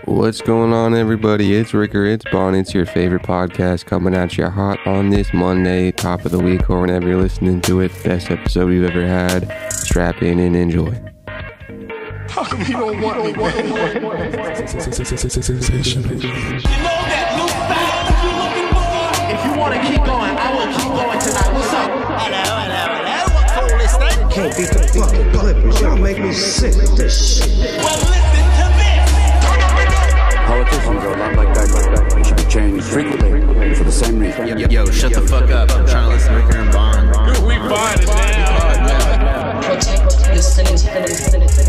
What's going on, everybody? It's Ricker, it's Bon, it's your favorite podcast coming at you hot on this Monday, top of the week, or whenever you're listening to it. Best episode we've ever had. Strap in and enjoy. How come you don't want me, man? You know that new style that you're looking for? If you want to keep going, I will keep going tonight. What's up? Hello. What fool is that? Can't beat the fucking Clippers. Y'all make me sick with this shit. Well, listen to this. Turn up and up. Politicians are a lot like that. They should be changed frequently for the same reason. Yo, shut the fuck up. I'm trying to listen to Ricker and Bond. We find it now. Protect your city.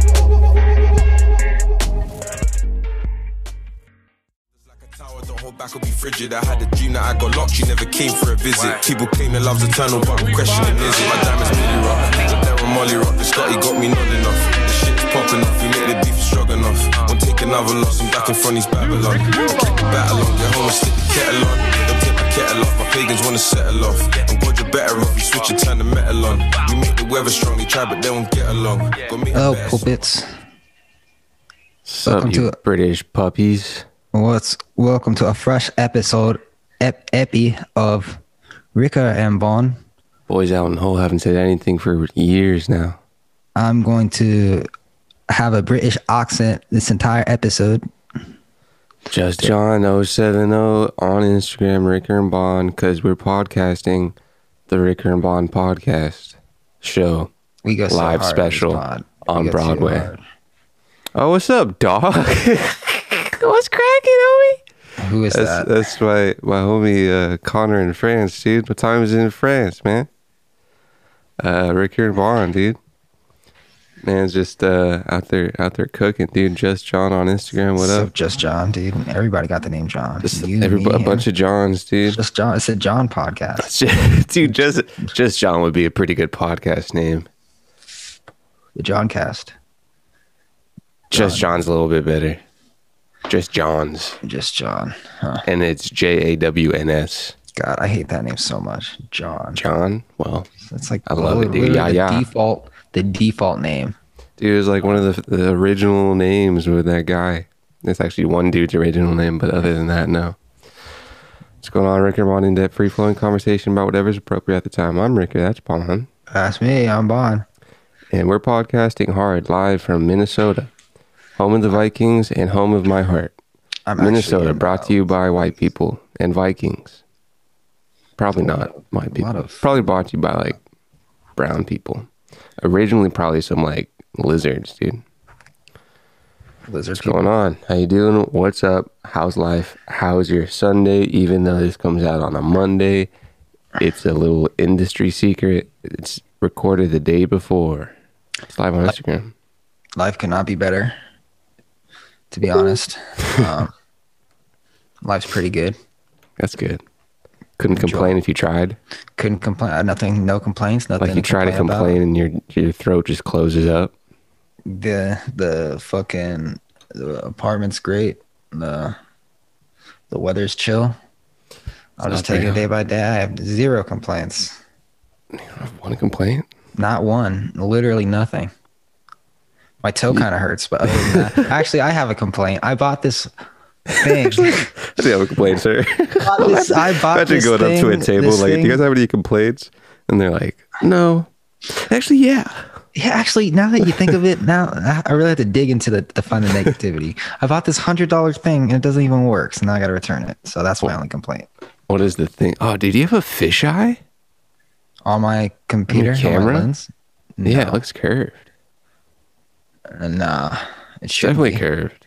Back will be frigid. I had a dream that I got locked, you never came for a visit. People claim that love's eternal, but I'm questioning is it? My diamonds really rock, the Darren Molly rock. The Scotty got me nodding off. The shit's popping off, we make the beef strong enough. Won't take another loss, I'm back in front of these Babylon. Keep the battle on, get home and stick the kettle on. Don't take my kettle off, my pagans wanna settle off. I'm God, you're better off, you switch and turn the metal on. We make the weather strong, they try but they won't get along. Hello, puppets. Sup, Welcome you to- British puppies? Welcome to a fresh episode, epi of Ricker and Bon. Boys out in Hull haven't said anything for years now. I'm going to have a British accent this entire episode. Just John 070 on Instagram, Ricker and Bond, because we're podcasting the Ricker and Bond podcast show. We go so Live hard special on this pod. on We go too Broadway. hard. Oh, what's up, dog? What's cracking, homie? Who is that? That's my homie Connor in France, dude. What time is it in France, man? Ricker and Bond, dude. Man's just out there cooking, dude. Just John on Instagram. What So up? Just John, dude. Everybody got the name John. Just You, a me, bunch of Johns, dude. Just John. It's a John podcast. Dude, just John would be a pretty good podcast name. The John Cast. Just John's a little bit better. Just John's, Just John. Huh. and it's JAWNS. God, I hate that name so much. John. John. Well, It's like I love it, dude. literally Yeah. The default name. Dude, it was like one of the original names with that guy. It's actually one dude's original name, but other than that, no. What's going on, Ricker? On in-depth, free-flowing conversation about whatever's appropriate at the time. I'm Ricker. That's Bon. That's me. I'm Bon. And we're podcasting hard live from Minnesota, home of the Vikings and home of my heart. I'm Minnesota, actually in, brought to you by white people and Vikings. Probably not white people. Probably brought to you by like brown people. Originally, probably some like lizards, dude. Lizard What's going on? How you doing? What's up? How's life? How's your Sunday? Even though this comes out on a Monday, it's a little industry secret. It's recorded the day before. It's live on Instagram. Life could not be better, to be honest. Life's pretty good. That's good. Couldn't complain if you tried. Couldn't complain. Nothing. No complaints. Nothing. Like you try to complain and your throat just closes up. The fucking the apartment's great. The weather's chill. I'll just take it day by day. I have zero complaints. Want to complain? Not one. Literally nothing. My toe kind of hurts, but other than that, actually, I have a complaint. I bought this thing. I do have a complaint, sir. I bought Imagine this going up to a thing- table this like, do thing- you guys have any complaints? And they're like, no. Actually, yeah. Yeah, actually, now that you think of it, now I really have to dig into to find the negativity. I bought this $100 thing and it doesn't even work, so now I got to return it. So that's my only complaint. What is the thing? Oh, dude, do you have a fisheye? On my computer, Your camera? on my lens? Yeah, it looks curved. Nah, it should Definitely be. curved.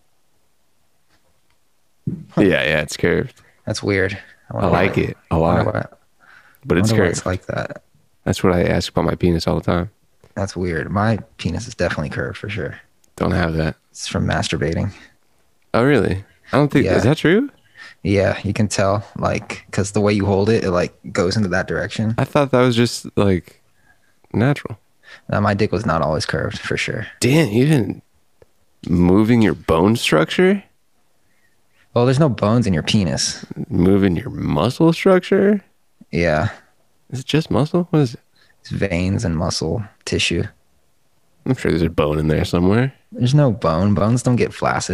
Yeah, it's curved. That's weird. I like it a lot, but it's curved. It's like that. That's what I ask about my penis all the time. That's weird. My penis is definitely curved for sure. Don't have that. It's from masturbating. Oh, really? I don't think, Yeah. is that true? Yeah, you can tell, like, because the way you hold it, it like goes into that direction. I thought that was just like natural. Now, my dick was not always curved for sure. Damn, even moving your bone structure? Well, there's no bones in your penis. Moving your muscle structure? Yeah, Is it just muscle? What is it? it's veins and muscle tissue. I'm sure there's a bone in there somewhere. There's no bone. Bones don't get flaccid.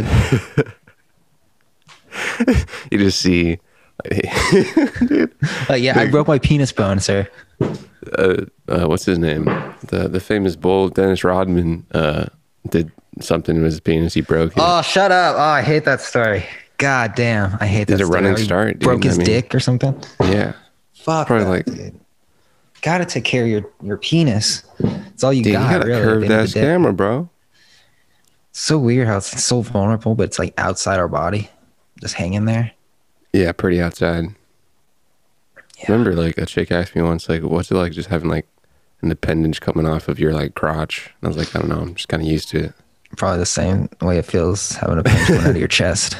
You just see. Yeah, I broke my penis bone, sir. What's his name? The famous bull Dennis Rodman did something with his penis. He broke it. Oh, shut up. Oh, I hate that story. God damn. I hate that Did a story. running He start, dude. Broke his I mean- dick or something. Yeah. Fuck. Probably that, like- dude. Gotta take care of your penis. It's all you Dude, got, you got a really. at curved the end of ass the day. camera, bro. It's so weird how it's so vulnerable, but it's like outside our body, just hanging there. Yeah, pretty outside. Yeah. Remember, like, a chick asked me once, like, what's it like just having, like, an appendage coming off of your, like, crotch? And I was like, I don't know. I'm just kind of used to it. Probably the same way it feels having a pinch coming out of your chest.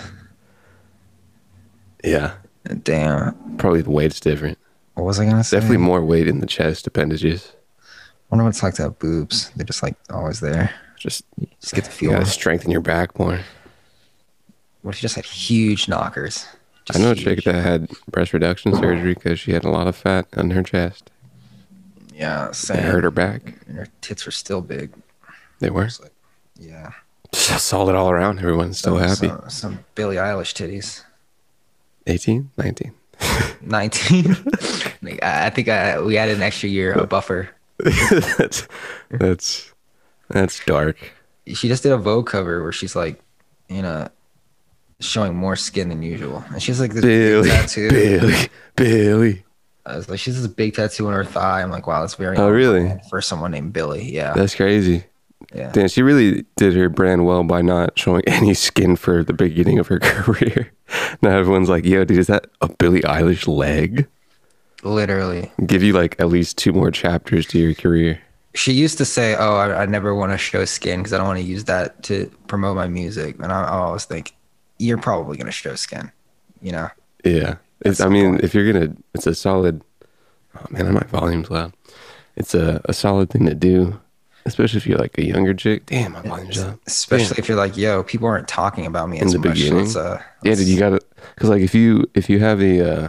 Yeah. Damn. Probably the weight's different. What was I gonna say? Definitely more weight in the chest appendages. I wonder what it's like to have boobs. They're just like always there. Just, Just get to you feel gotta them. strengthen your back more. What if you just had huge knockers? Just I know a huge. chick that had breast reduction surgery because she had a lot of fat on her chest. Yeah, It same. hurt her back. And her tits were still big. They were. It's like, yeah. Solid all around. Everyone's so happy. Some Billie Eilish titties. 18? 19. 19. I think we added an extra year, a buffer. that's dark. She just did a Vogue cover where she's like, showing more skin than usual, and she's like this big tattoo. Billy. I was like, she's this big tattoo on her thigh. I'm like, wow, that's very. Oh, really? For someone named Billy, yeah. That's crazy. Yeah. Damn, she really did her brand well by not showing any skin for the beginning of her career. Now everyone's like, yo, dude, is that a Billie Eilish leg? Literally. Give you like at least 2 more chapters to your career. She used to say, oh, I never want to show skin because I don't want to use that to promote my music. And I always think, you're probably going to show skin, Yeah. That's I the mean, point. if you're going to, it's a solid, oh man, my volume's loud. It's a solid thing to do, especially if you're like a younger chick. Damn, my volume's loud. Especially if you're like, yo, people aren't talking about me In as the much. beginning. So Yeah, dude, you gotta, cause like if you have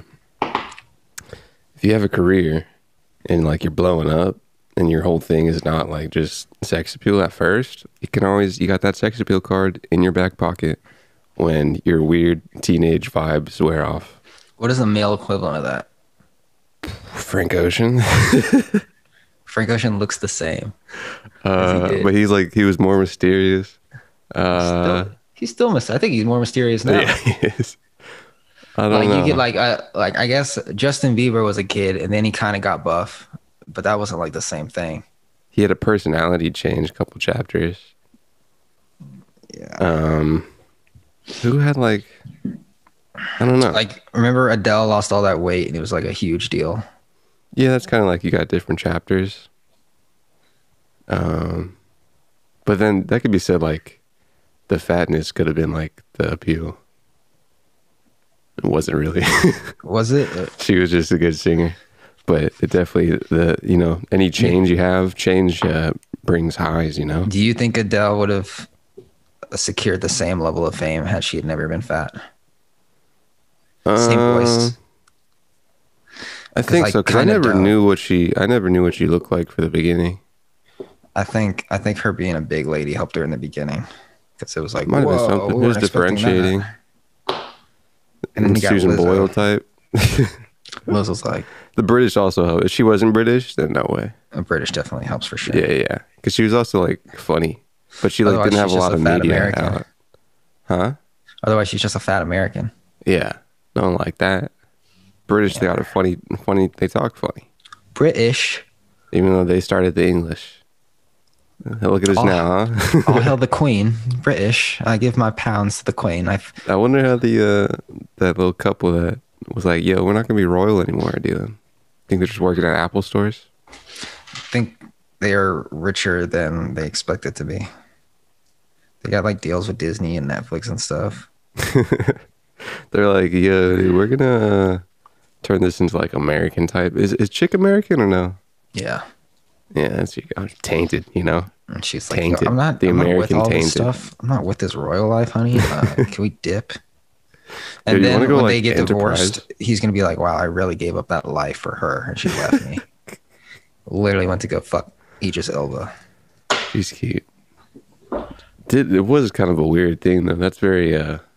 a career and like you're blowing up and your whole thing is not like just sex appeal at first, you got that sex appeal card in your back pocket when your weird teenage vibes wear off. What is the male equivalent of that? Frank Ocean. Frank Ocean looks the same. did. But he was more mysterious. He's still I think he's more mysterious now. Yeah, he is. I don't Like know. you get like I guess Justin Bieber was a kid and then he kind of got buff, but that wasn't like the same thing. He had a personality change, a couple chapters. Yeah. Who had like, I don't know. Like remember Adele lost all that weight and it was like a huge deal. Yeah, that's kind of like you got different chapters. But then that could be said like the fatness could have been like the appeal. It wasn't really. Was it? She was just a good singer. But it definitely, any change you have, brings highs, Do you think Adele would have secured the same level of fame had she had never been fat? Same voice. I think like, so, because I kinda never dumb. knew what she looked like for the beginning. I think her being a big lady helped her in the beginning because it was like, Might have been whoa, something. we It was weren't expecting differentiating. that. And then you got Susan Lizzo. Boyle type. Liz was like, The British also helped. If she wasn't British, then no way. British definitely helps for sure. Yeah. Because she was also like funny, but she like Otherwise, didn't have she's a just lot a of fat media American. out. Huh? Otherwise, she's just a fat American. Yeah. No one like that. British, they got a funny. They talk funny, British. even though they started the English. Look at us Oh. now, huh? All hail the Queen. British. I give my pounds to the Queen. I wonder how that little couple that was like, "Yo, we're not gonna be royal anymore," are doing. Think they're just working at Apple stores? think they are richer than they expected to be. They got like deals with Disney and Netflix and stuff. They're like, "Yo, dude, we're gonna turn this into like American type." Is Chick American or no? Yeah. Yeah, that's tainted, And she's like, Tainted. Yo, I'm not The with American all this tainted. stuff. I'm not with this royal life, honey. Can we dip? And Dude, you wanna then go, when like, they get Enterprise? divorced, he's gonna be like, "Wow, I really gave up that life for her, and she left me." Literally went to go fuck Idris Elba. She's cute. It was kind of a weird thing though. That's very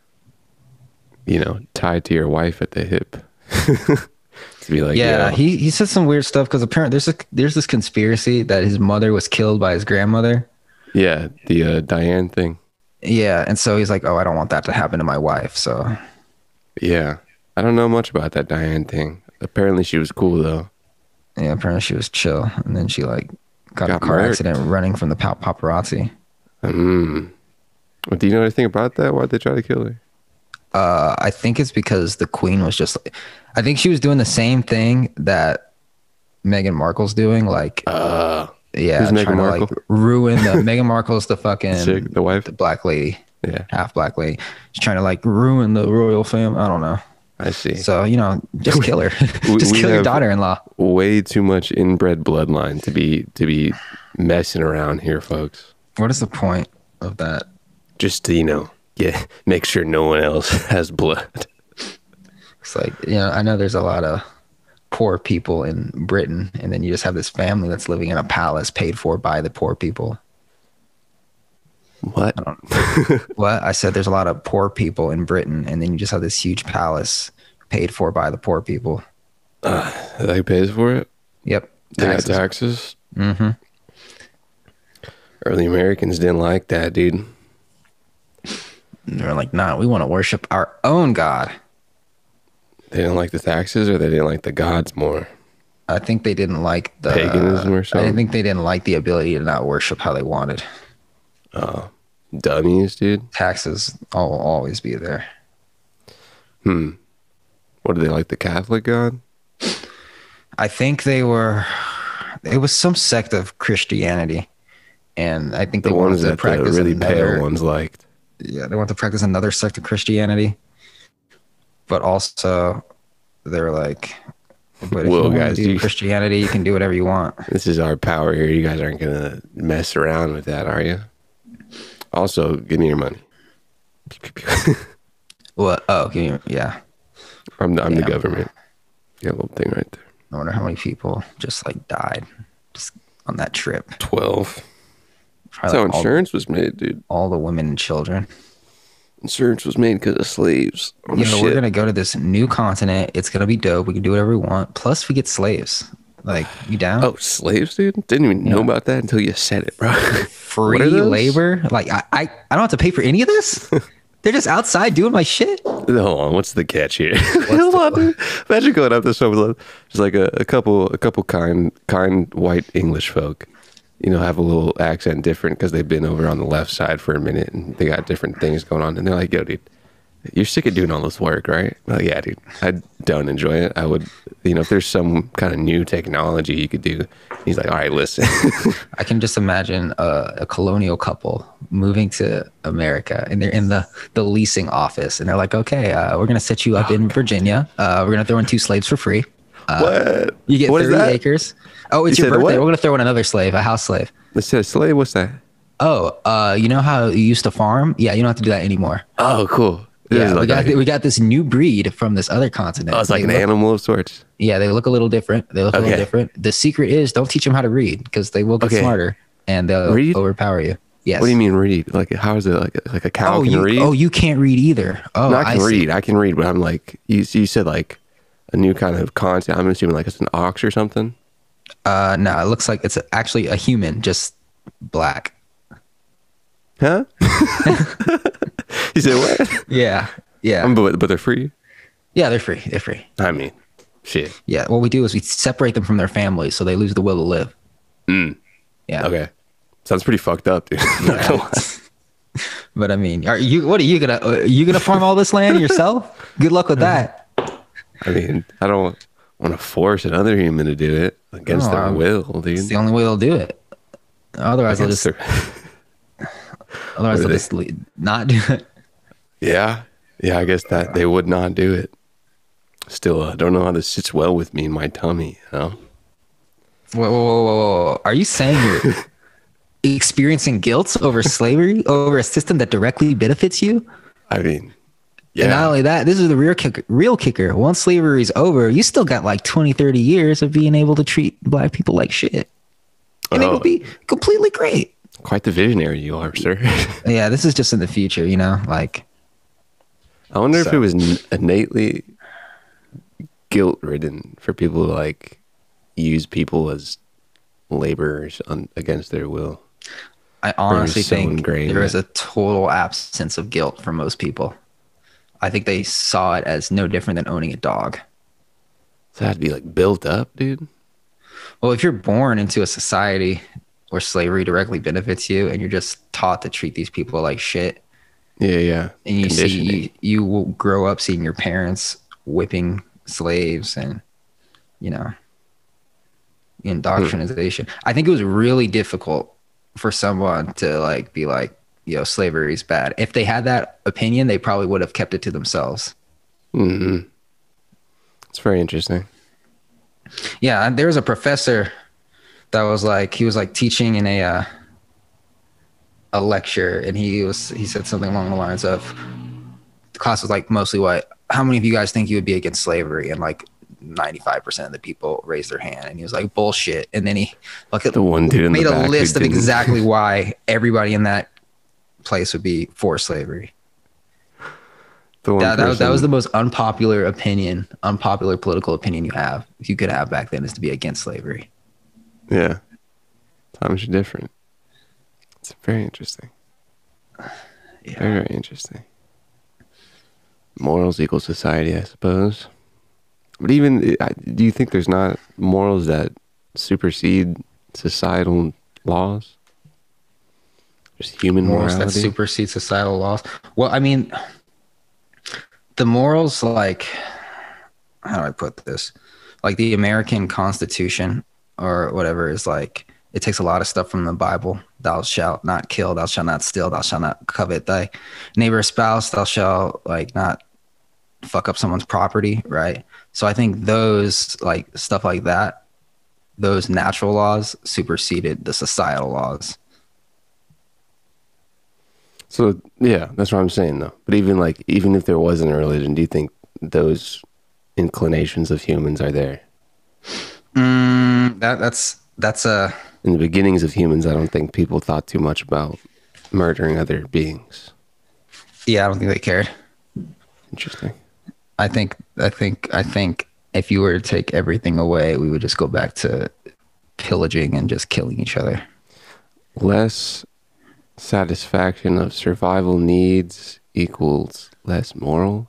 tied to your wife at the hip. To be like, yeah, he said some weird stuff because apparently there's this conspiracy that his mother was killed by his grandmother. Yeah, the Diane thing. Yeah, and so he's like, oh, I don't want that to happen to my wife. So yeah, I don't know much about that Diane thing. Apparently she was cool though. Yeah, apparently she was chill, and then she like got in a car murdered. accident running from the paparazzi. Well, do you know anything about that? Why'd they try to kill her? I think it's because the queen was just like, I think she was doing the same thing that Meghan Markle's doing. Like, yeah, who's trying Meghan to Markle? like ruin the Meghan Markle's the fucking Chick, the wife? the black lady. Yeah. Half black lady. She's trying to like ruin the royal family. I don't know. I see. So, just kill her. We Just kill your have daughter-in-law. Way too much inbred bloodline to be messing around here, folks. What is the point of that? Just to, make sure no one else has blood. It's like, I know there's a lot of poor people in Britain, and then you just have this family that's living in a palace paid for by the poor people. What? What? I said there's a lot of poor people in Britain, and then you just have this huge palace paid for by the poor people. They pays for it? Yep. They got taxes? Mm-hmm. Early Americans didn't like that, dude. They're like, nah, we want to worship our own God. They didn't like the taxes, or they didn't like the gods more? I think they didn't like the Paganism or something? I think they didn't like the ability to not worship how they wanted. Dummies, dude. Taxes will always be there. What do they like, the Catholic God? I think it was some sect of Christianity. And I think they The wanted ones to that the practice really another, pale ones liked. Yeah, they want to practice another sect of Christianity. But also, they're like, but if Whoa, you want guys, to do Christianity, you can do whatever you want. This is our power here. You guys aren't going to mess around with that, are you? Also, give me your money. What? Oh, yeah. I'm the government. Yeah, little thing right there. I wonder how many people just like died just on that trip. 12. That's Probably how like insurance was made, dude. all the women and children. Insurance was made because of slaves. Oh, shit. We're gonna go to this new continent. It's gonna be dope. We can do whatever we want. Plus, we get slaves. Like, you down? Oh, slaves, dude? Didn't even know about that until you said it, bro. Free What are those? labor. Like, I don't have to pay for any of this. They're just outside doing my shit. Hold on, what's the catch here? Hold on, dude. Imagine going up to someone, just like a couple kind white English folk. Have a little accent different because they've been over on the left side for a minute and they got different things going on. And they're like, yo, dude, you're sick of doing all this work, right? I'm like, yeah, dude, I don't enjoy it. I would, if there's some kind of new technology you could do. He's like, all right, listen. I can just imagine a colonial couple moving to America, and they're in the leasing office, and they're like, okay, we're going to set you up in Virginia. We're going to throw in 2 slaves for free. What? You get What is 30 that? acres. Oh, it's You your said birthday. what? We're going to throw in another slave, a house slave. Let's say a slave. What's that? Oh, you know how you used to farm? Yeah, you don't have to do that anymore. Oh, cool. It is Yeah, like we got this new breed from this other continent. it's like They an look- animal of sorts. Yeah, they look a little different. They look a little Okay. different. The secret is don't teach them how to read because they will get Okay. smarter and they'll Read? overpower you. Yes. What do you mean read? Like, how is it like a cow Oh, can read? you can't read either. Oh, No, I can see. read. I can read, but I'm like, you said like a new kind of content. I'm assuming like it's an ox or something. No, it looks like it's actually a human, just black. Huh? You said what? Yeah. Yeah. But they're free. Yeah, they're free. They're free. I mean, shit. Yeah. What we do is we separate them from their families so they lose the will to live. Yeah. Okay. Sounds pretty fucked up, dude. Not gonna lie. But I mean, are you gonna farm all this land yourself? Good luck with that. I mean, I don't want to force another human to do it against their will, dude. It's the only way they'll do it. Otherwise, they'll Against just their- otherwise What they'll are just not do it. Yeah, I guess that they would not do it. Still, don't know how this sits well with me in my tummy. Whoa. Are you saying you're experiencing guilt over slavery, over a system that directly benefits you? I mean, And not yeah. only that, this is the real kicker. Once slavery's over, you still got like 20, 30 years of being able to treat black people like shit. And it Oh. will be completely great. Quite the visionary you are, sir. Yeah, this is just in the future, you know, like. I wonder if So- it was innately guilt-ridden for people to like use people as laborers against their will. I honestly so think ingrained there is that- a total absence of guilt for most people. I think they saw it as no different than owning a dog. So that'd be like built up, dude. Well, if you're born into a society where slavery directly benefits you and you're just taught to treat these people like shit, Yeah. and you Conditioning. see you will grow up seeing your parents whipping slaves and, you know, indoctrination. I think it was really difficult for someone to like be like, yo, slavery is bad. If they had that opinion, they probably would have kept it to themselves. It's very interesting. Yeah, and there was a professor that was like, he was like teaching in a lecture, and he said something along the lines of, the class was like mostly white. How many of you guys think you would be against slavery? And like 95% of the people raised their hand, and he was like, bullshit. And then he like The one dude in the made a back who list of didn't. exactly why everybody in that place would be for slavery. The one That was person- the most unpopular political opinion you could have back then, is to be against slavery. Yeah. Times are different. It's very interesting. Yeah. Very, very interesting. Morals equal society, I suppose. But even, do you think there's not morals that supersede societal laws? Just human Morals that morality? supersede societal laws. Well, I mean, the morals, like, how do I put this? Like the American Constitution or whatever is like, it takes a lot of stuff from the Bible. Thou shalt not kill, thou shalt not steal, thou shalt not covet thy neighbor's spouse, thou shalt like not fuck up someone's property, right? So I think those, like stuff like that, those natural laws superseded the societal laws. So, yeah, that's what I'm saying, though. But even if there wasn't a religion, do you think those inclinations of humans are there? That's a In the beginnings of humans, I don't think people thought too much about murdering other beings. yeah. I don't think they cared. Interesting. I think if you were to take everything away, we would just go back to pillaging and just killing each other. Less satisfaction of survival needs equals less morals.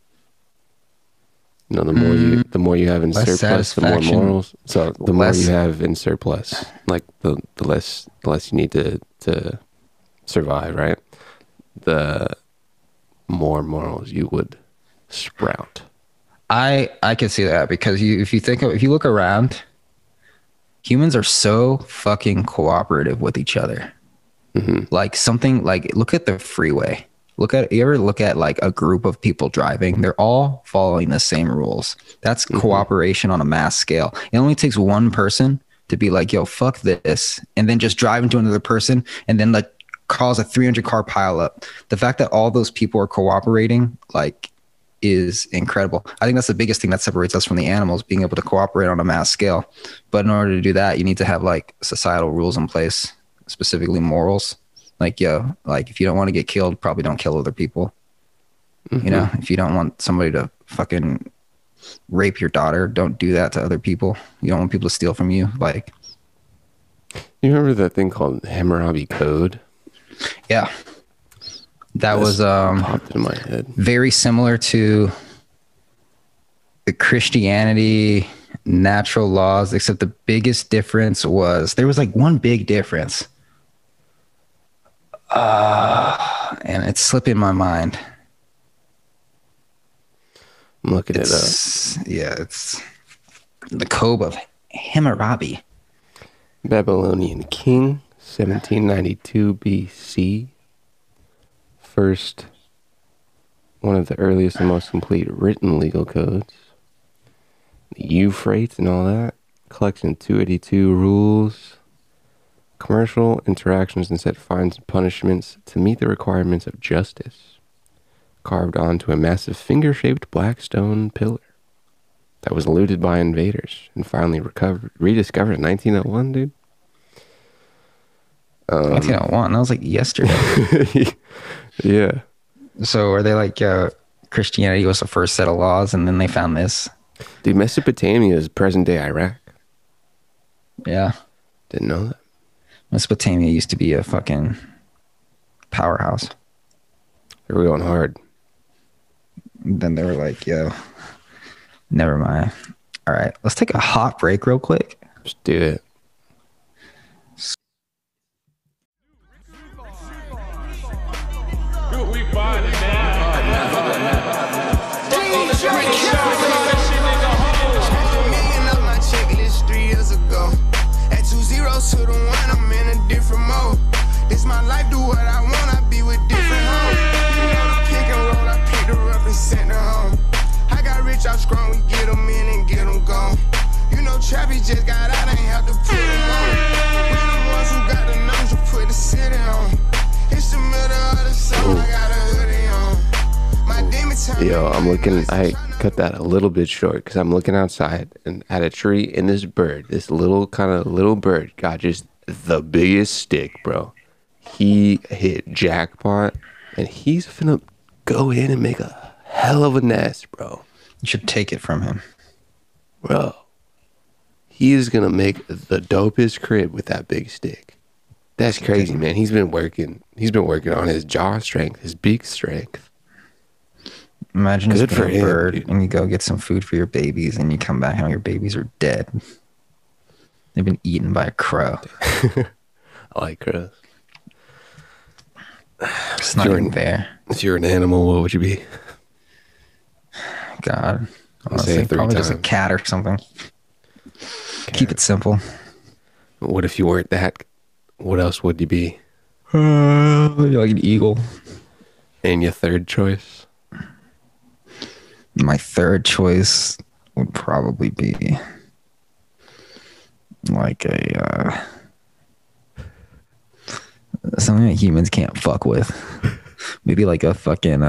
You know, the more you have in Less surplus, the more satisfaction. morals. So the more Less- you have in surplus, like the less you need to survive, right? The more morals you would sprout. I can see that because if you look around, humans are so fucking cooperative with each other. Like something like, look at the freeway. You ever look at like a group of people driving? They're all following the same rules. That's cooperation on a mass scale. It only takes one person to be like, yo, fuck this, and then just drive into another person and then like cause a 300 car pileup. The fact that all those people are cooperating, like, is incredible. I think that's the biggest thing that separates us from the animals, being able to cooperate on a mass scale. But in order to do that, you need to have like societal rules in place, specifically morals. Like, yo, like if you don't want to get killed, probably don't kill other people. You know, if you don't want somebody to fucking rape your daughter, don't do that to other people. You don't want people to steal from you. Like, You remember that thing called Hammurabi Code? yeah, that was Popped into my head. very similar to the Christianity natural laws, except the biggest difference was there was like one big difference. And it's slipping my mind. I'm looking it up. It's the Code of Hammurabi. Babylonian king, 1792 BC. First, one of the earliest and most complete written legal codes. The Euphrates and all that. Collection 282 rules. Commercial interactions and set fines and punishments to meet the requirements of justice. Carved onto a massive finger-shaped black stone pillar that was looted by invaders and finally rediscovered in 1901, dude. 1901. That was like yesterday. Yeah. So are they like Christianity was the first set of laws, and then they found this? Dude, Mesopotamia is present day Iraq. Yeah. Didn't know that. Mesopotamia used to be a fucking powerhouse. They were going hard. Then they were like, yo, never mind. All right, let's take a hot break real quick. Just do it. To the one, I'm in a different mode. This my life, do what I want, I be with different hoes. You know the pick and roll, I picked her up and sent her home. I got rich out strong, we get them in and get them gone. You know Trappy just got out, ain't have to put them on. We the ones who got the numbers to put the city on. It's the middle of the summer, I got a hoodie on. My demon time. Yo, I'm looking, I cut that a little bit short because I'm looking outside and at a tree, and this bird, this little bird got just the biggest stick, bro. He hit jackpot, and he's finna go in and make a hell of a nest, bro. You should take it from him. Bro, he is gonna make the dopest crib with that big stick. That's crazy, man. He's been working on his jaw strength, his beak strength. Imagine just Good for being a him, bird dude. and you go get some food for your babies and you come back and all your babies are dead. They've been eaten by a crow. I like crows. It's not You're even an- fair. If you're an animal, what would you be? God. Say Honestly, it 3 probably just a times. cat or something. Keep it simple. What if you weren't that? What else would you be? Like an eagle. And your third choice? My third choice would probably be like a something that humans can't fuck with. Maybe like a fucking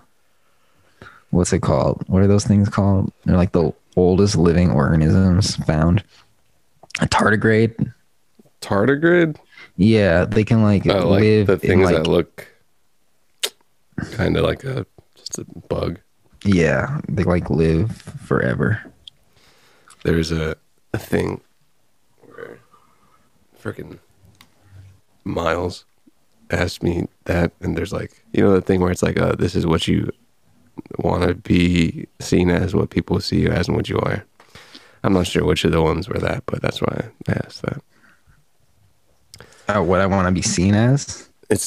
what's it called? What are those things called? They're like the oldest living organisms found. A tardigrade. Tardigrade? Yeah, they can like Oh, like live the in things like that look kind of like just a bug. yeah, they like live forever. There's a thing where freaking Miles asked me that, and there's like, you know, the thing where it's like, this is what you want to be seen as, what people see you as, and what you are. I'm not sure which of the ones were that, but that's why I asked that. What I want to be seen as?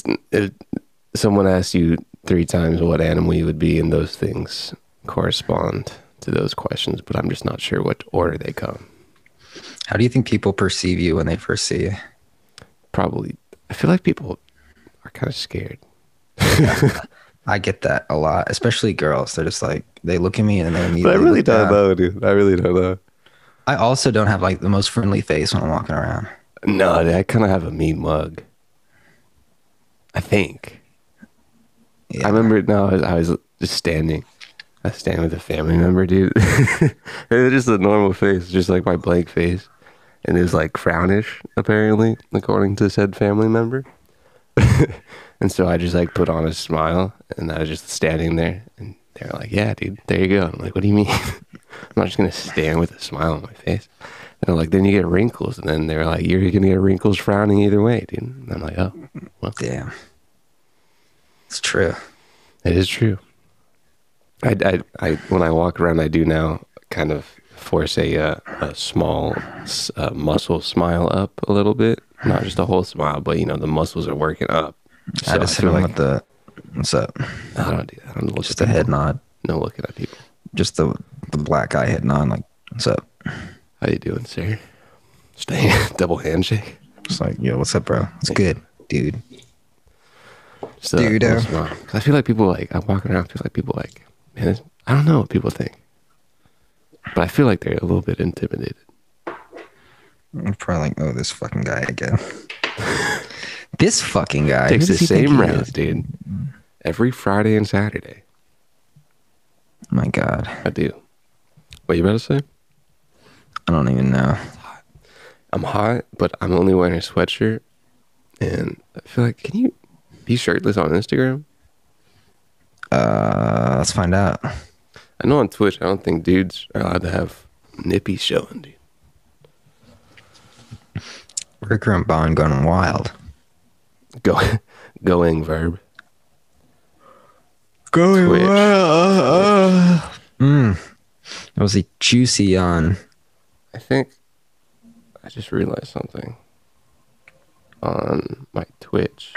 Someone asked you 3 times what animal you would be, and those things correspond to those questions, but I'm just not sure what order they come. How do you think people perceive you when they first see you? Probably, I feel like people are kind of scared. I get that a lot, especially girls. They're just like, they look at me and they immediately But I really look don't down. know, dude. I really don't know. I also don't have like the most friendly face when I'm walking around. No, I kind of have a mean mug. I think. Yeah. I remember. No, I was just standing. I was standing with a family member, dude. It was just a normal face, just like my blank face, and it was like frownish, apparently, according to said family member. And so I just like put on a smile, and I was just standing there, and they were like, "Yeah, dude, there you go." I'm like, "What do you mean? I'm not just gonna stand with a smile on my face." And they're like, "Then you get wrinkles," and then they're like, "You're gonna get wrinkles frowning either way, dude." And I'm like, "Oh, well, Damn. It's true. it is true." I when I walk around, I do now kind of force a small muscle smile up a little bit, not just a whole smile, but you know the muscles are working up. So I just hit feel him like with the, what's up? I don't do that. I don't look Just at a head people. nod. No looking at people. Just the black guy head nod. Like, what's up? How you doing, sir? Just a double handshake. Just like, yo, what's up, bro? It's good, dude. Just a Dude, little smile. 'Cause I feel like people like, I'm walking around, I feel like people like, man, I don't know what people think, but I feel like they're a little bit intimidated. I'm probably like, oh, this fucking guy again. This fucking guy. Takes Who the does he think same he route, is? dude. Every Friday and Saturday. My God. I do. What you about to say? I don't even know. I'm hot, but I'm only wearing a sweatshirt And I feel like, can you be shirtless on Instagram? Let's find out. I know on Twitch, I don't think dudes are allowed to have nippies showing, dude. Ricker and Bond going wild. Going verb. Going Twitch. wild. Was he juicy on? I think I just realized something on my Twitch.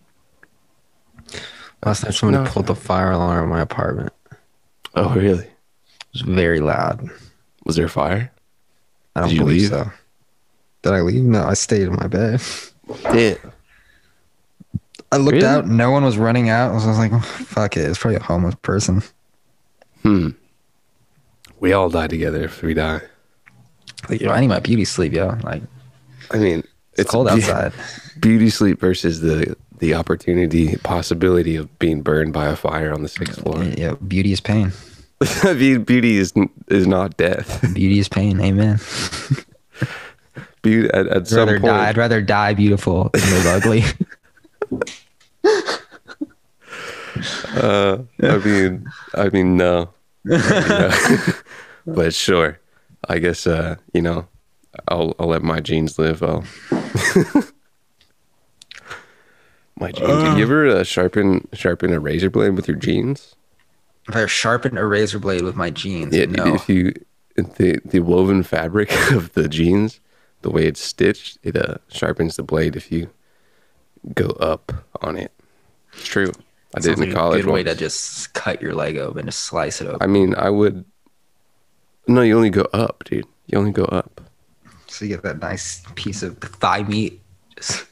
Last night somebody No. pulled the fire alarm in my apartment. Oh, really? It was very loud. Was there fire? I don't Did you believe leave? so. Did I leave? No, I stayed in my bed. Damn. I looked Really? out. No one was running out. I was like, oh, fuck it. It's probably a homeless person. We all die together if we die. Like, I need my beauty sleep, yo. Like, I mean, it's cold outside. Beauty sleep versus the opportunity, possibility of being burned by a fire on the 6th floor. Yeah, beauty is pain. Beauty is not death. Beauty is pain. Amen. Beauty at some point. I'd rather die beautiful than live ugly. I mean, no. But sure. I guess, I'll let my jeans live. My jeans. Did you ever sharpen a razor blade with your jeans? If I sharpened a razor blade with my jeans, Yeah, no. if you the woven fabric of the jeans, the way it's stitched, it sharpens the blade if you go up on it. It's true. I did Sounds in like college. a good way once. to just cut your leg open, just slice it open. I mean, I would. No, you only go up, dude. You only go up. So you get that nice piece of thigh meat. Just,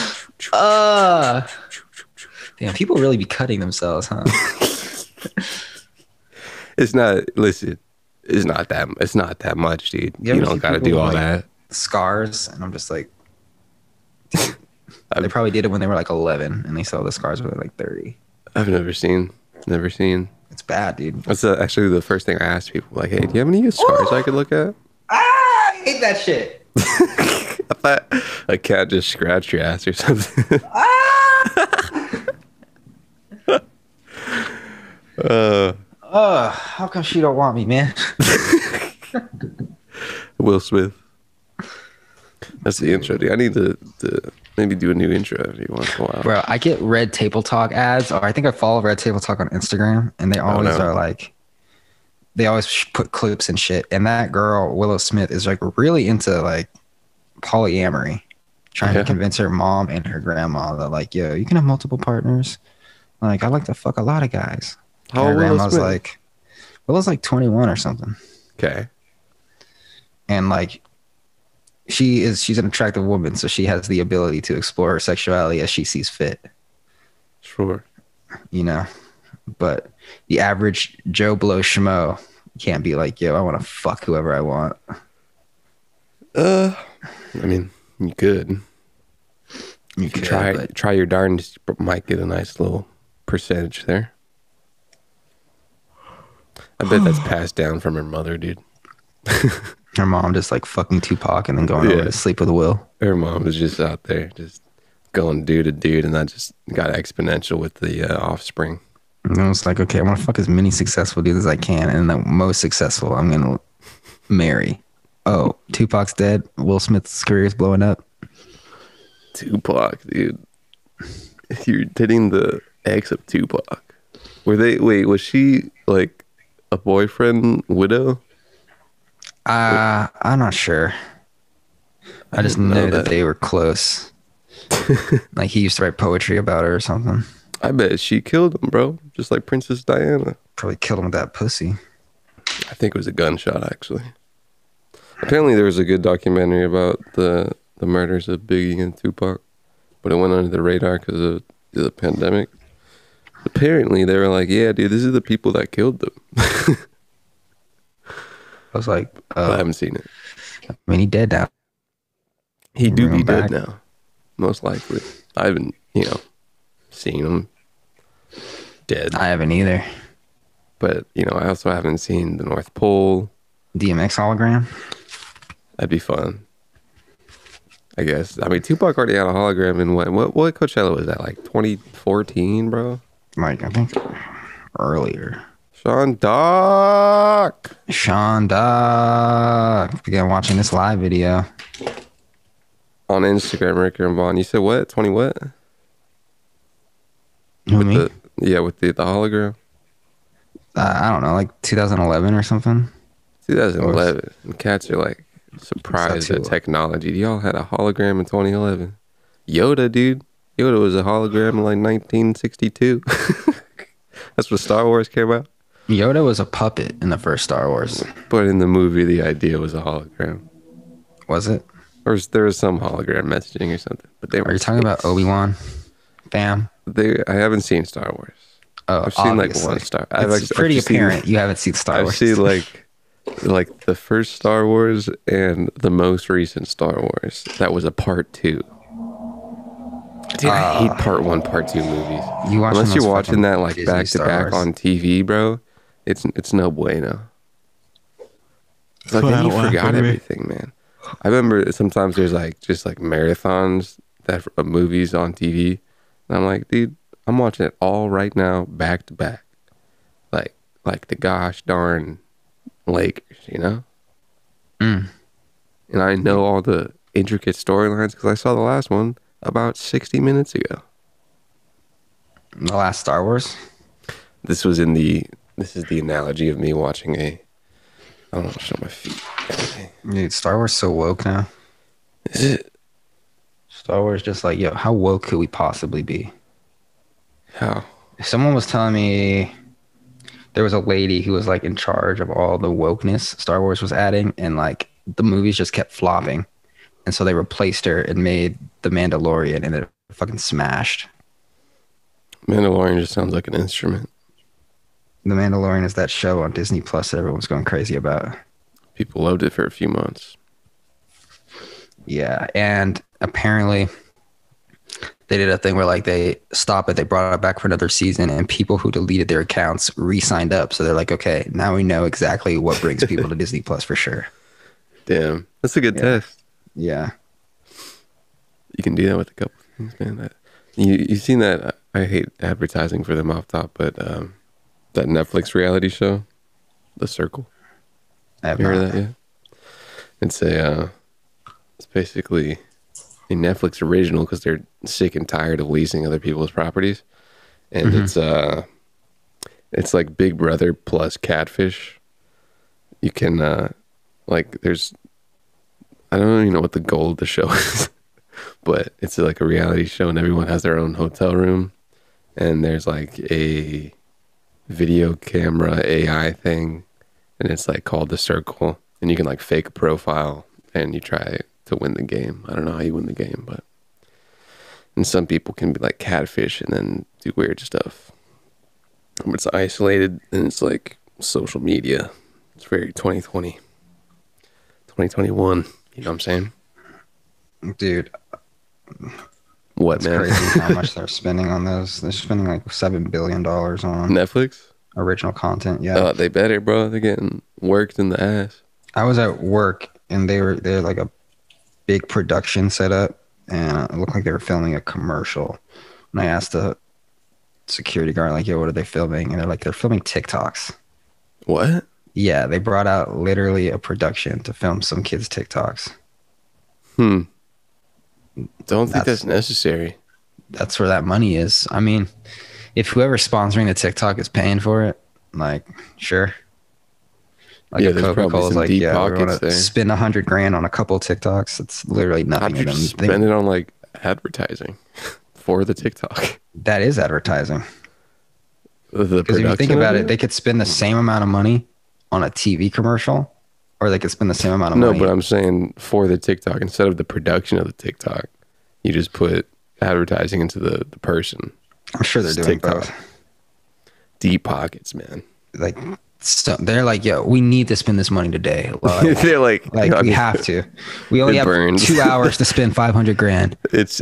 damn, people really be cutting themselves, huh? It's not. Listen, it's not that much, dude. You You ever don't see got to people do all with, like, that. Scars, and I'm just like, they probably did it when they were like 11, and they saw the scars when they were like 30. I've never seen. It's bad, dude. That's actually the first thing I asked people. Like, hey, do you have any scars I could look at? I hate that shit. I thought a cat just scratched your ass or something. How come she don't want me, man? Will Smith. That's the intro, dude. I need to maybe do a new intro every once in a while. Bro, I get Red Table Talk ads, or I think I follow Red Table Talk on Instagram, and they always no. are like, they always put clips and shit. And that girl, Willow Smith, is like really into like polyamory, trying to convince her mom and her grandma that like, yo, you can have multiple partners. Like, I like to fuck a lot of guys. How And her old Willow grandma's Smith? like, Willow's like 21 or something. Okay. And like, she's an attractive woman, so she has the ability to explore her sexuality as she sees fit, Sure. you know. But the average Joe Blow schmo can't be like, yo, I want to fuck whoever I want. I mean, you could. You could try your darndest. You might get a nice little percentage there. I bet that's passed down from her mother, dude. Her mom just like fucking Tupac and then going over to sleep with Will. Her mom was just out there, just going dude to dude, and that just got exponential with the offspring. And I was like, okay, I want to fuck as many successful dudes as I can, and the most successful I'm gonna marry. Oh, Tupac's dead. Will Smith's career is blowing up. Tupac, dude. You're dating the ex of Tupac. Was she like a boyfriend widow? I'm not sure. I just didn't know know that that. they were close. Like he used to write poetry about her or something. I bet she killed him, bro. Just like Princess Diana. Probably killed him with that pussy. I think it was a gunshot, actually. Apparently, there was a good documentary about the murders of Biggie and Tupac, but it went under the radar because of the pandemic. Apparently, they were like, "Yeah, dude, this is the people that killed them." I was like, I haven't seen it. I mean, he dead now. He do Bring be him dead back. now, most likely. I haven't, seen him dead, I haven't either. but I also haven't seen the North Pole. DMX hologram. That'd be fun. I guess. I mean, Tupac already had a hologram in what Coachella was that, like 2014, bro? Like, I think earlier. Sean Doc. Began watching this live video. On Instagram, Ricker and Vaughn. You said what? 20 what? Who, me? With the hologram. I don't know, like 2011 or something. 2011. And cats are like surprised at technology. Y'all had a hologram in 2011. Yoda, dude. Yoda was a hologram in like 1962. That's when Star Wars came out. Yoda was a puppet in the first Star Wars. But in the movie, the idea was a hologram. Was it? Or there was some hologram messaging or something. But they were. Are you talking about Obi-Wan? Bam. I haven't seen Star Wars. Oh, I've seen obviously. like one Star. It's pretty apparent you haven't seen Star Wars. I've seen like the first Star Wars and the most recent Star Wars. That was a part 2. Dude, I hate part 1, part 2 movies. Unless you're watching that like back to back on TV, bro. It's no bueno. It's like then you forgot everything, man. I remember sometimes there's like just like marathons of movies on TV, and I'm like, dude, I'm watching it all right now, back to back, like the gosh darn Lakers, you know. And I know all the intricate storylines because I saw the last one about 60 minutes ago. The last Star Wars. This is the analogy of me watching I don't want to show my feet. Dude, Star Wars so woke now. Is it? Star Wars just like, yo, how woke could we possibly be? How? Someone was telling me there was a lady who was like in charge of all the wokeness Star Wars was adding, and like the movies just kept flopping. And so they replaced her and made The Mandalorian, and it fucking smashed. Mandalorian just sounds like an instrument. The Mandalorian is that show on Disney Plus that everyone's going crazy about. People loved it for a few months. Yeah, and apparently they did a thing where like they stopped it, they brought it back for another season, and people who deleted their accounts re-signed up. So they're like, okay, now we know exactly what brings people to Disney Plus for sure. Damn, that's a good test. Yeah. You can do that with a couple things, man. You've seen that? I hate advertising for them off top, but that Netflix reality show, The Circle. I have you heard not. of that yet? It's basically a Netflix original because they're sick and tired of leasing other people's properties, and it's like Big Brother plus Catfish. You can there's I don't even know what the goal of the show is, but it's like a reality show and everyone has their own hotel room, and there's like a video camera AI thing, and it's like called The Circle, and you can like fake a profile and you try to win the game. I don't know how you win the game, and some people can be like catfish and then do weird stuff. But it's isolated and it's like social media. It's very 2020, 2021. You know what I'm saying? Dude. What, it's man? Crazy how much they're spending on those. They're spending like $7 billion on Netflix? Original content, yeah. They better, bro. They're getting worked in the ass. I was at work and they're like a big production setup, and it looked like they were filming a commercial. And I asked the security guard, like, yo, what are they filming? And they're like, they're filming TikToks. What? Yeah, they brought out literally a production to film some kids' TikToks. Don't think that's necessary. That's where that money is. I mean, if whoever's sponsoring the TikTok is paying for it, like, sure. Like, yeah, if Coca-Cola's like, yeah, we're going to there. spend $100,000 on a couple TikToks. It's literally nothing. How'd you just spend it on like advertising for the TikTok? That is advertising. Because if you think about it, they could spend the same amount of money on a TV commercial, or they could spend the same amount of money. No, but I'm saying for the TikTok, instead of the production of the TikTok, you just put advertising into the person. I'm sure they're doing both. Deep pockets, man. Like, so they're like, yo, we need to spend this money today. They're like we have to. We only have 2 hours to spend $500,000.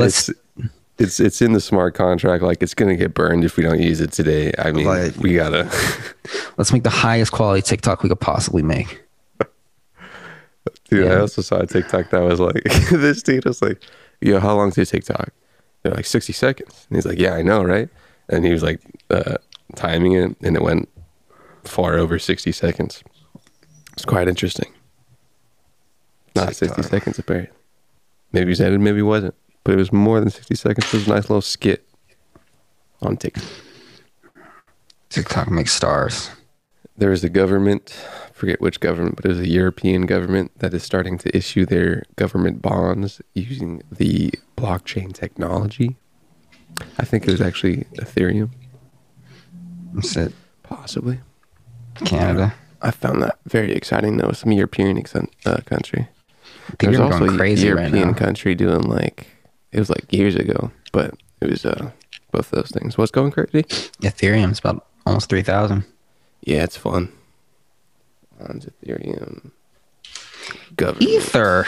It's in the smart contract. Like, it's gonna get burned if we don't use it today. I mean, like, we gotta. Let's make the highest quality TikTok we could possibly make. Dude, I Yeah. also saw a TikTok that was like, this dude was like, yo, how long's this TikTok? They're like 60 seconds. And he's like, yeah, I know, right? And he was like timing it, and it went far over 60 seconds. It's quite interesting. Not 60 seconds apparently. Maybe he said it, maybe it wasn't. But it was more than 60 seconds. It was a nice little skit on TikTok. TikTok makes stars. There is a government, I forget which government, but it was a European government that is starting to issue their government bonds using the blockchain technology. I think it was actually Ethereum, That's it. possibly. Canada. I found that very exciting though. Some European country. People There's are also going a crazy right European now. country doing like, it was like years ago, but it was both those things. What's going crazy? Ethereum's about almost 3,000. Yeah, it's fun. On Ethereum. Government. Ether.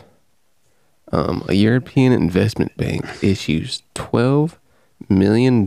A European investment bank issues $12 million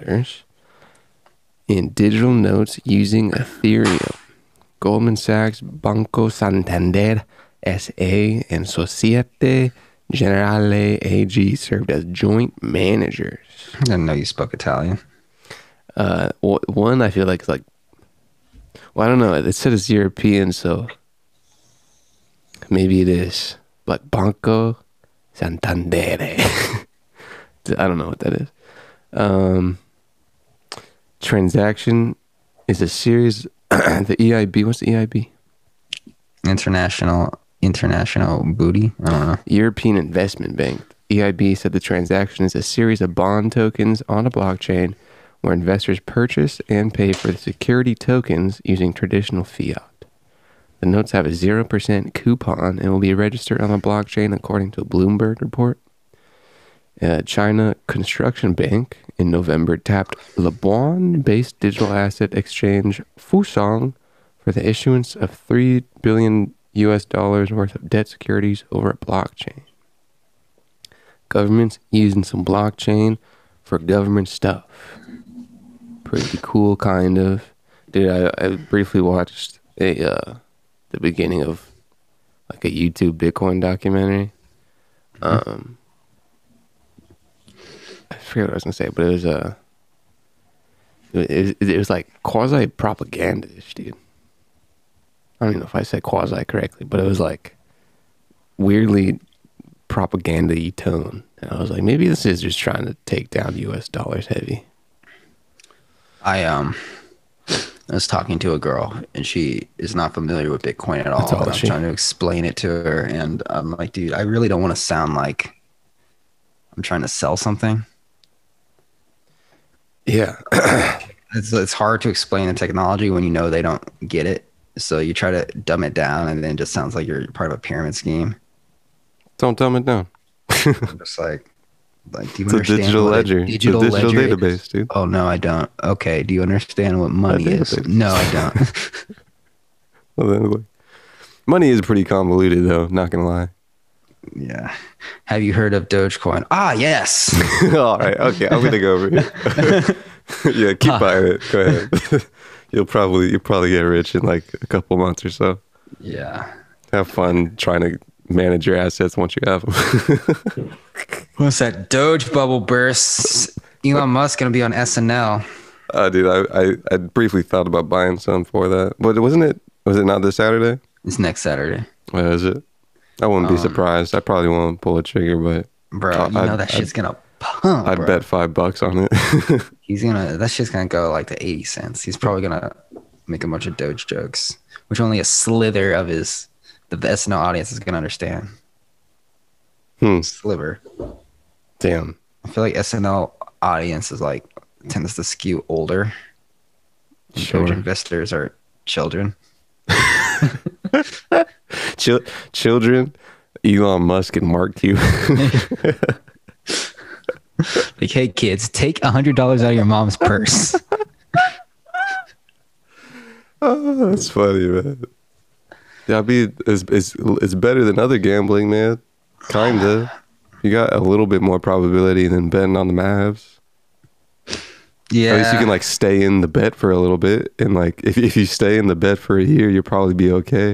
in digital notes using Ethereum. Goldman Sachs, Banco Santander S.A., and Societe Generale AG served as joint managers. I didn't know you spoke Italian. One I feel like is like, well, I don't know. It said it's European, so maybe it is. But Banco Santander. I don't know what that is. Transaction is a series. The EIB. What's the EIB? International booty. I don't know. European Investment Bank. EIB said the transaction is a series of bond tokens on a blockchain where investors purchase and pay for the security tokens using traditional fiat. The notes have a 0% coupon and will be registered on the blockchain according to a Bloomberg report. China Construction Bank in November tapped Labuan-based digital asset exchange Fusong for the issuance of $3 billion worth of debt securities over a blockchain. Government's using some blockchain for government stuff. Pretty cool, kind of. Dude, I briefly watched the beginning of like a YouTube Bitcoin documentary. I forget what I was gonna say, but it was like quasi propagandish, dude. I don't even know if I said quasi correctly, but it was like weirdly propaganda-y tone. And I was like, maybe this is just trying to take down US dollars heavy. I was talking to a girl and she is not familiar with Bitcoin at all. That's all And I'm she- trying to explain it to her, and I'm like, dude, I really don't want to sound like I'm trying to sell something. Yeah. It's hard to explain the technology when you know they don't get it. So you try to dumb it down, and then it just sounds like you're part of a pyramid scheme. Don't dumb it down. I'm just like do you It's a understand digital what a ledger. digital It's a digital ledger database, is? dude. Oh no, I don't. Okay, do you understand what money is? database. No, I don't. Well, then, like, money is pretty convoluted, though. Not gonna lie. Yeah. Have you heard of Dogecoin? Ah, yes. All right. Okay. I'm gonna go over here. Yeah. Keep buying it. Go ahead. You'll probably get rich in like a couple months or so. Yeah. Have fun trying to manage your assets once you have them. Once that Doge bubble bursts, Elon Musk gonna be on SNL. Dude, I briefly thought about buying some for that, but was it not this Saturday? It's next Saturday. Or is it? I wouldn't be surprised. I probably won't pull a trigger, but Bro, you know that shit's gonna pump. I'd bro. bet $5 on it. That shit's gonna go like to 80 cents. He's probably gonna make a bunch of Doge jokes, which only a slither of the SNL audience is gonna understand. Sliver. Damn. I feel like SNL audience is like tends to skew older. Sure. Doge investors are children. Children, Elon Musk and Mark Cuban. Like, hey kids, take $100 out of your mom's purse. Oh, that's funny, man. Yeah, it's better than other gambling, man. Kinda. You got a little bit more probability than betting on the Mavs. Yeah. At least you can like stay in the bet for a little bit, and like if you stay in the bet for a year, you'll probably be okay.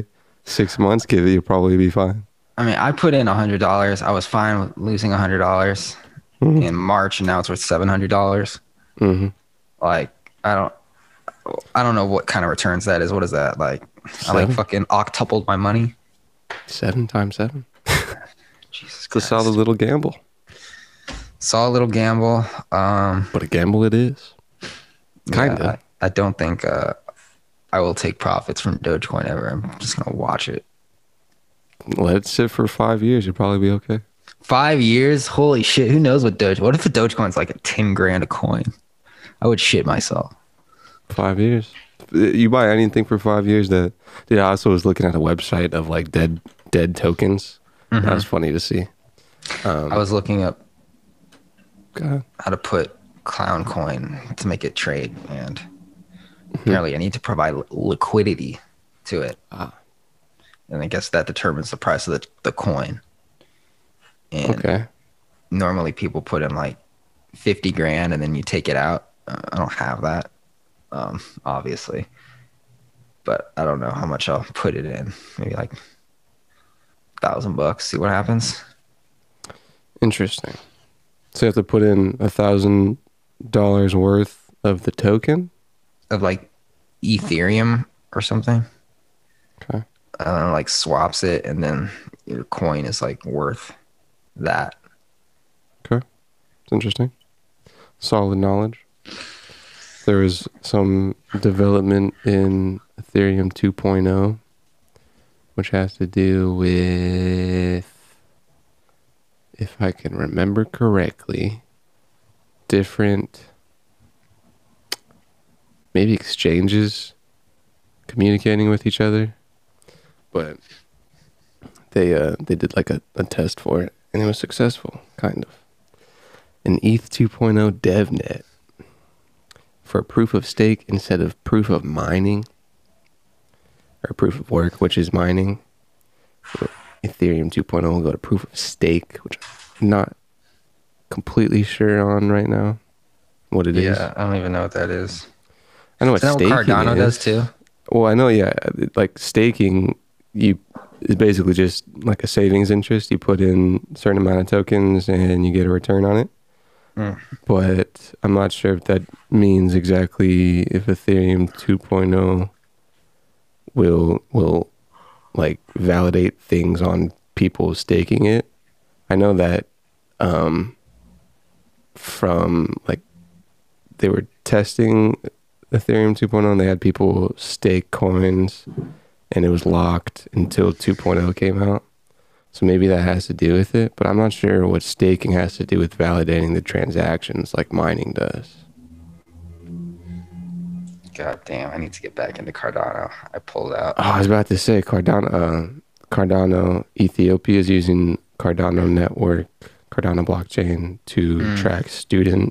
6 months, give it, you'll probably be fine. I mean, I put in $100. I was fine with losing $100 in March, and now it's worth $700. Like, I don't know what kind of returns that is. What is that like? I like fucking octupled my money. 7 times 7. Jesus It's a solid little gamble. Solid little gamble. But a gamble it is. Kind of. Yeah, I don't think I will take profits from Dogecoin ever. I'm just gonna watch it. Let it sit for 5 years. You'll probably be okay. 5 years? Holy shit! Who knows what Doge? What if the Dogecoin's like a 10 grand a coin? I would shit myself. 5 years. You buy anything for 5 years that... Dude, I also was looking at a website of like dead tokens. That was funny to see. I was looking up God. how to put Clown Coin to make it trade, and apparently I need to provide liquidity to it. And I guess that determines the price of the coin. And Okay. normally people put in like 50 grand and then you take it out. I don't have that, obviously. But I don't know how much I'll put it in. Maybe like $1,000. See what happens. Interesting. So you have to put in $1,000 worth of the token? Of like Ethereum or something. Okay. I don't know, like swaps it, and then your coin is like worth that. Okay. It's interesting. Solid knowledge. There was some development in Ethereum 2.0, which has to do with, if I can remember correctly, different maybe exchanges communicating with each other. But they did like a test for it, and it was successful, kind of. An ETH 2.0 DevNet for proof of stake instead of proof of mining, or proof of work, which is mining. So Ethereum 2.0 will go to proof of stake, which I'm not completely sure on right now what it is. Yeah, I don't even know what that is. I know what Is that what staking Cardano is. does too? Well, I know, yeah. Like staking, is basically just like a savings interest. You put in a certain amount of tokens and you get a return on it. But I'm not sure if that means exactly if Ethereum 2.0 will like validate things on people staking it. I know that from like they were testing Ethereum 2.0 and they had people stake coins and it was locked until 2.0 came out. So maybe that has to do with it, but I'm not sure what staking has to do with validating the transactions like mining does. God damn, I need to get back into Cardano. I pulled out. Oh, I was about to say Cardano Ethiopia is using Cardano network, Cardano blockchain to track student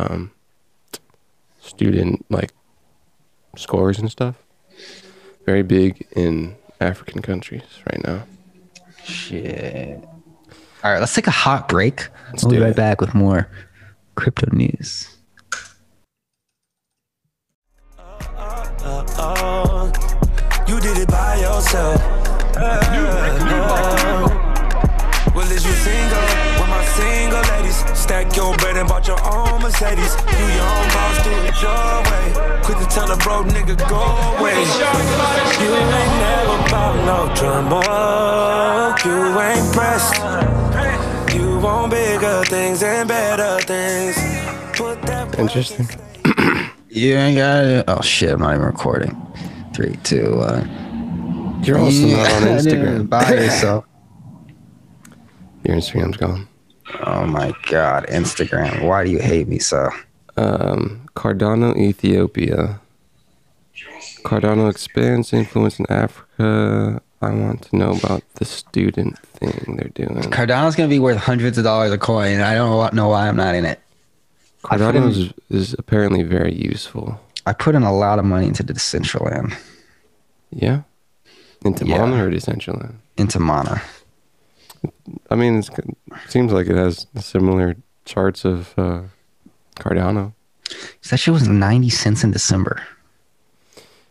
like scores and stuff. Very big in African countries right now. Shit. All right, let's take a hot break. Let's We'll be do right it. back with more crypto news. You did it by yourself. Well, is you single? With my single ladies, stack your bread and bought your own Mercedes. You your own boss, do it your way. Quick to tell a bro nigga go away. You ain't never bought no drama. You ain't pressed. You want bigger things and better things. Put that Interesting. You ain't got it. Oh shit, I'm not even recording. 3, 2, 1. You're also not on Instagram. By yourself. Your Instagram's gone. Oh my god, Instagram. Why do you hate me so? Cardano Ethiopia. Cardano expands influence in Africa. I want to know about the student thing they're doing. Cardano's gonna be worth hundreds of dollars a coin, and I don't know why I'm not in it. Cardano is apparently very useful. I put in a lot of money into Decentraland. Yeah? Into Yeah. Mana or Decentraland? Into Mana. I mean, it seems like it has similar charts of Cardano. That shit was 90 cents in December.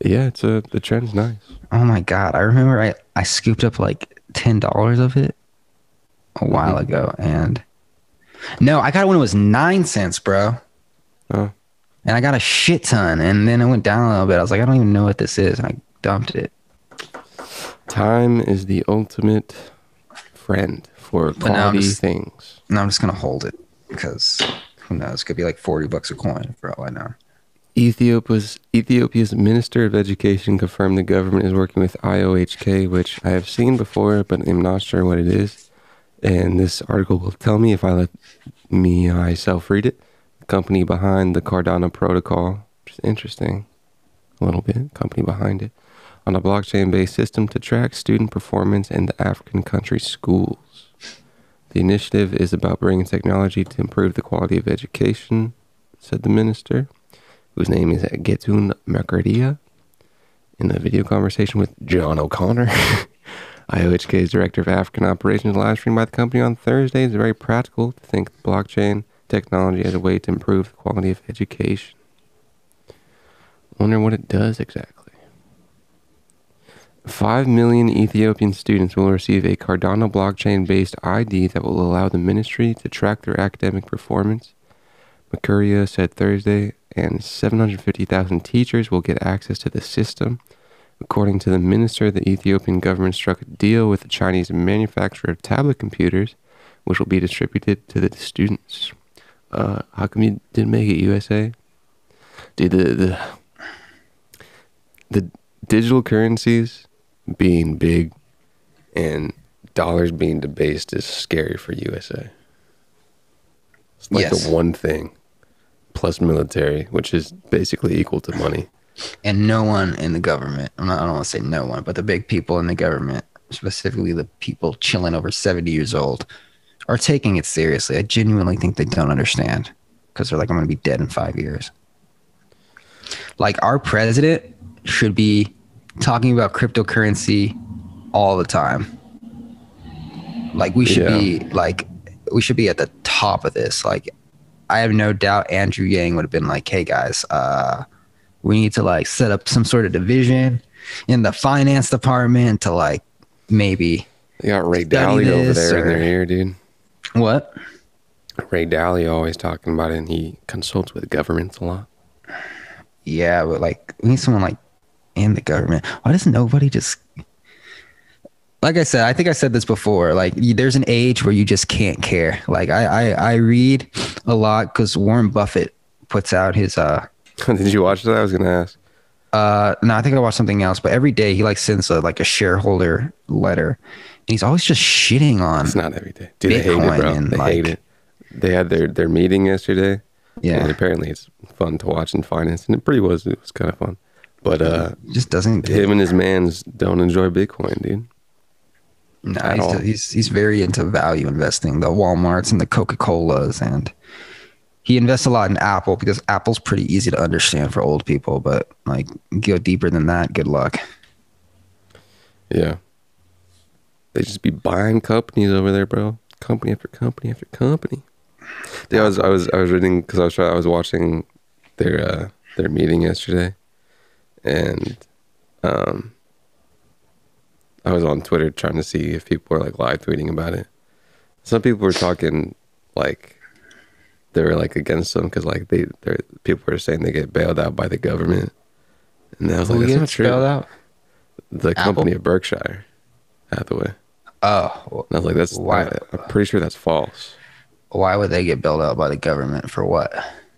Yeah, the trend's nice. Oh my God. I remember I scooped up like $10 of it a while ago. And no, I got it when it was 9 cents, bro. Oh. And I got a shit ton. And then it went down a little bit. I was like, I don't even know what this is. And I dumped it. Time is the ultimate friend for quality things. Now I'm just going to hold it because who knows? It could be like $40 a coin for all I know. Ethiopia's Minister of Education confirmed the government is working with IOHK, which I have seen before, but I'm not sure what it is. And this article will tell me if I let myself read it. The company behind the Cardano protocol, which is interesting, a little bit, company behind it, on a blockchain-based system to track student performance in the African country schools. The initiative is about bringing technology to improve the quality of education, said the minister, whose name is Getun Makaria. In a video conversation with John O'Connor, IOHK's Director of African Operations, live streamed by the company on Thursday, is very practical to think of blockchain technology as a way to improve the quality of education. Wonder what it does exactly. 5 million Ethiopian students will receive a Cardano blockchain-based ID that will allow the ministry to track their academic performance, Makaria said Thursday, and 750,000 teachers will get access to the system. According to the minister, the Ethiopian government struck a deal with the Chinese manufacturer of tablet computers, which will be distributed to the students. How come you didn't make it USA? Dude, the digital currencies being big and dollars being debased is scary for USA. It's like the one thing, plus military, which is basically equal to money. And no one in the government, I don't want to say no one, but the big people in the government, specifically the people chilling over 70 years old, are taking it seriously. I genuinely think they don't understand because they're like, I'm going to be dead in 5 years. Like, our president should be talking about cryptocurrency all the time. Like, we should be like, we should be at the top of this. Like, I have no doubt Andrew Yang would have been like, hey guys, we need to like set up some sort of division in the finance department to like maybe. They got Ray Dalio over there in their ear, dude. What? Ray Dalio always talking about it, and he consults with governments a lot. Yeah, but like, we need someone like in the government. Why doesn't nobody just, like I said, I think I said this before, like there's an age where you just can't care. Like I read a lot because Warren Buffett puts out his Did you watch that? I was gonna ask. No, I think I watched something else, but every day he like sends a shareholder letter, and he's always just shitting on. It's not every day. Dude, they hate it, bro. They hate it. They had their meeting yesterday. Yeah. And apparently it's fun to watch in finance, and it was kind of fun. But just doesn't. Him and his mans don't enjoy Bitcoin, dude. No, he's very into value investing, the Walmarts and the Coca-Colas, and he invests a lot in Apple because Apple's pretty easy to understand for old people, but like go deeper than that, good luck. Yeah. They just be buying companies over there, bro. Company after company after company. Yeah, I was reading because I was watching their meeting yesterday, and I was on Twitter trying to see if people were like live tweeting about it. Some people were talking like they were like against them because like people were saying they get bailed out by the government, and I was like, that's not true. Bailed out? The Apple? Company of Berkshire Hathaway. Oh, and I was like, that's why. I'm pretty sure that's false. Why would they get bailed out by the government for what?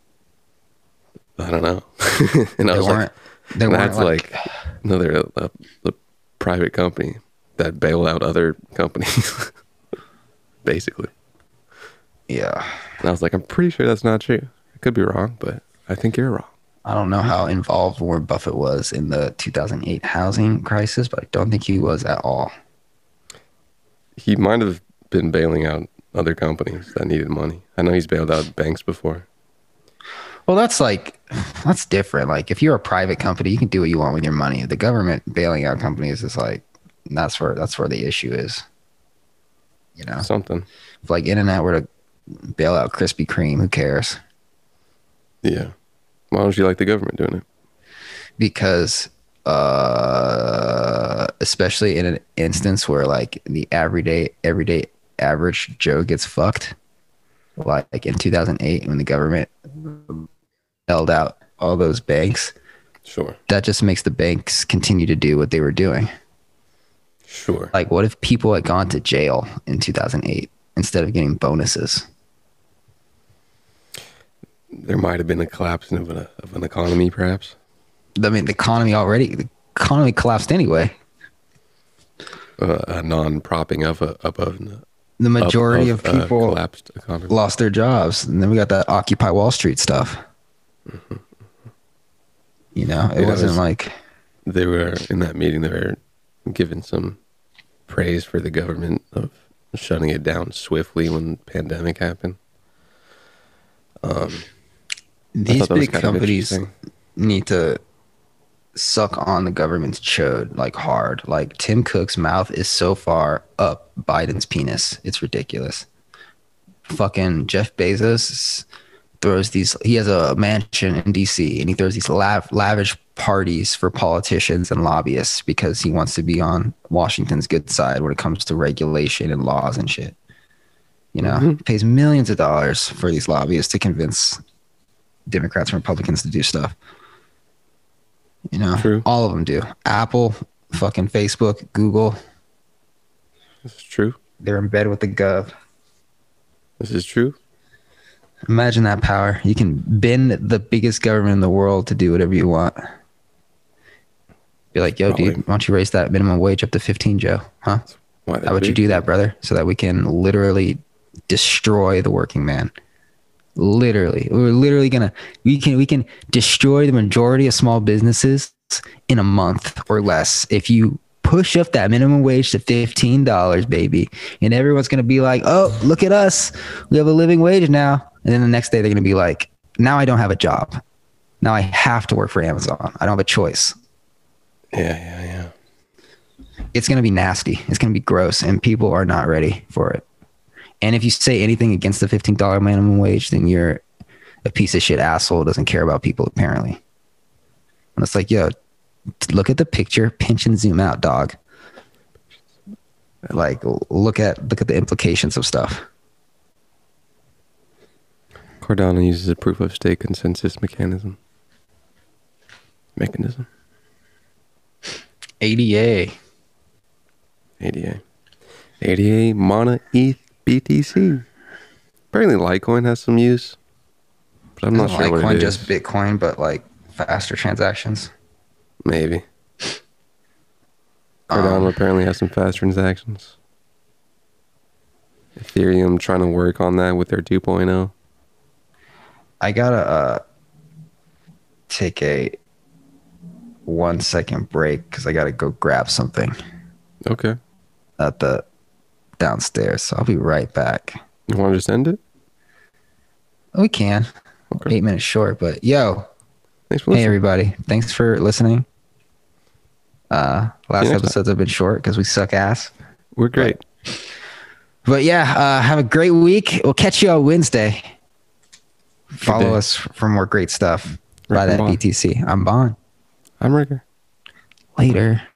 I don't know. And I was like, that's like another a private company that bailed out other companies, basically. Yeah. And I was like, I'm pretty sure that's not true. I could be wrong, but I think you're wrong. I don't know how involved Warren Buffett was in the 2008 housing crisis, but I don't think he was at all. He might have been bailing out other companies that needed money. I know he's bailed out banks before. Well, that's different. Like, if you're a private company, you can do what you want with your money. The government bailing out companies is like, that's where the issue is. You know, something. If like internet were to bail out Krispy Kreme, who cares? Yeah. Why don't you like the government doing it? Because especially in an instance where like the everyday average Joe gets fucked, like in 2008 when the government held out all those banks. Sure. That just makes the banks continue to do what they were doing. Sure. Like, what if people had gone to jail in 2008 instead of getting bonuses? There might have been a collapse of an economy, perhaps. I mean, the economy collapsed anyway. A non-propping of above. The majority of people collapsed economy. lost their jobs, and then we got that Occupy Wall Street stuff. Mm-hmm. You know, it wasn't like they were in that meeting. They were given some praise for the government of shutting it down swiftly when the pandemic happened. These big companies need to suck on the government's chode like hard. Like Tim Cook's mouth is so far up Biden's penis. It's ridiculous. Fucking Jeff Bezos throws these, he has a mansion in DC and he throws these lavish parties for politicians and lobbyists because he wants to be on Washington's good side when it comes to regulation and laws and shit. You know, he pays millions of dollars for these lobbyists to convince Democrats and Republicans to do stuff. You know, True. All of them do. Apple, fucking Facebook, Google. This is true. They're in bed with the gov. This is true. Imagine that power. You can bend the biggest government in the world to do whatever you want. Be like, yo, dude, why don't you raise that minimum wage up to 15, Joe? Huh? How would you do that, brother? So that we can literally destroy the working man. Literally. We're literally gonna we can destroy the majority of small businesses in a month or less if you push up that minimum wage to $15, baby. And everyone's gonna be like, oh, look at us. We have a living wage now. And then the next day they're gonna be like, now I don't have a job. Now I have to work for Amazon. I don't have a choice. Yeah. It's going to be nasty. It's going to be gross, and people are not ready for it. And if you say anything against the $15 minimum wage, then you're a piece of shit asshole who doesn't care about people, apparently. And it's like, yo, look at the picture, pinch and zoom out, dog. Like, look at the implications of stuff. Cardano uses a proof of stake consensus mechanism. ADA. Mana ETH BTC. Apparently Litecoin has some use, but I'm not sure what it Litecoin, is. just Bitcoin, but like faster transactions. Maybe. Cardano apparently has some fast transactions. Ethereum trying to work on that with their 2.0. I gotta take a 1 second break because I gotta go grab something. Okay. At the downstairs, so I'll be right back. You want to just end it? We can. Okay. 8 minutes short, but yo, thanks for listening. Hey everybody, thanks for listening. Last episodes have been short because we suck ass. We're great. But yeah, have a great week. We'll catch you on Wednesday. Follow us for more great stuff. Buy that BTC. I'm Bon. I'm Ricker. Later.